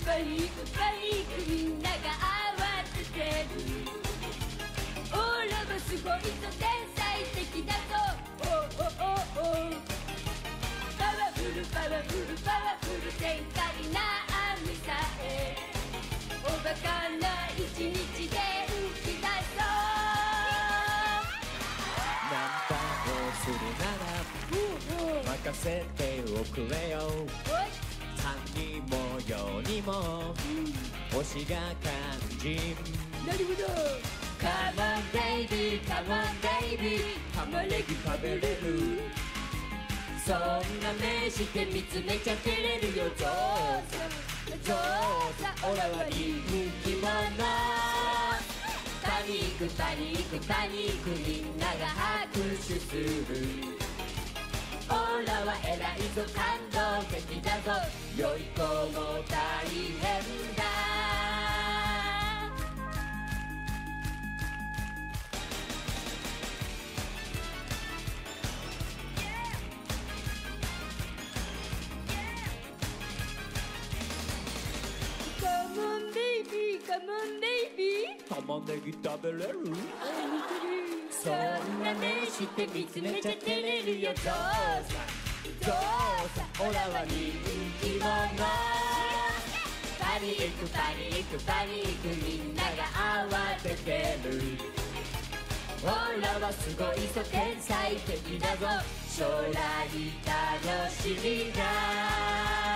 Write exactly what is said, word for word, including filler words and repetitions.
パニックパニックみんなが慌ててるオラはすごいぞ天才的だぞおおおおパワフルパワフルパワフル天才な網さえおバカな一日で浮き出そうナンパをするなら任せておくれよさんにんもよにんも推しが肝心なるほど Come on baby, come on baby 玉ねぎ食べれるそんな目して見つめちゃ照れるよゾウさゾウさオラは人気者パニックパニックパニックみんなが拍手するオラは偉いぞ感動的だぞ良い子も大変だカモンベイビー玉ねぎ食べれるそんな目して見つめちゃ照れるよゾウさゾウさオラは人気者パニックパニックパニックみんなが慌ててるオラはすごいぞ天才的だぞ将来楽しみだ